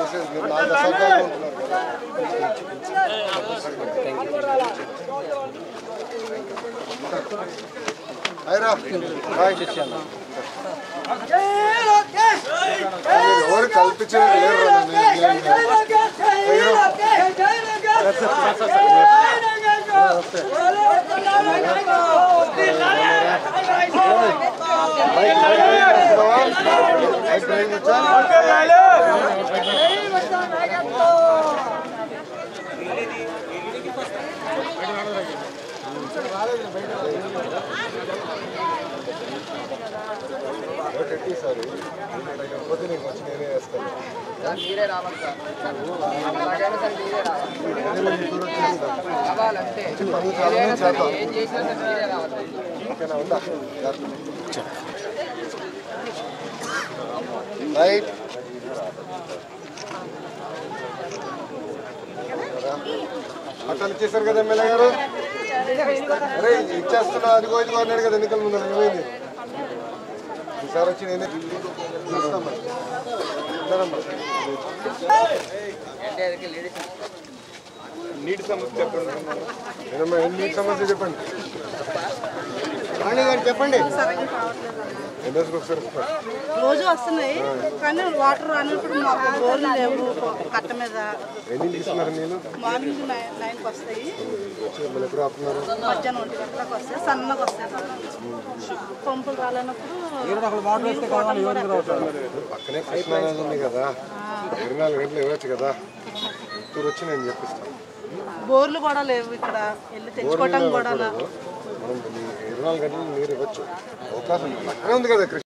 Message మీరు 4 దశాబ్దాలుగా ఉంటున్నారు కదా. హైరా ఎవరు కల్పించారు సార్ లేకపోతే నీకు వచ్చి నేనే వేస్తాను. ఓకేనా ఉందా రైట్ అట్లా ఇచ్చేసారు కదా ఎమ్మెల్యే గారు. అరే ఇచ్చేస్తున్నా అదిగో ఇదిగో అన్నాడు కదా ఎన్నికల ముందు ఏమైంది ఈసారి వచ్చి నేనే నీటి సమస్య చెప్పండి. నీటి సమస్య చెప్పండి చెప్పండి. రోజు వస్తున్నాయి కానీ వాటర్ అన్నప్పుడు మాకు బోర్లు లేవు. కట్ట మీద ఎన్ని తీసుకున్నారు నీళ్ళు? మార్నింగ్ 9కి వస్తాయి, మధ్యాహ్నం 1 గంటలకు వస్తాయి, సన్నగా వస్తాయి. పంపులు రాలన్నప్పుడు పక్కనే కృష్ణానది ఉంది కదా, 24 గంటలు ఇవ్వచ్చు కదా. ఇప్పుడు వచ్చి నేను చెప్పిస్తాను. బోర్లు కూడా లేవు ఇక్కడ, వెళ్ళి తెచ్చుకోవటం కూడా. మనం 24 గంటలు నీరు ఇవ్వచ్చు అవకాశం పక్కనే ఉంది కదా.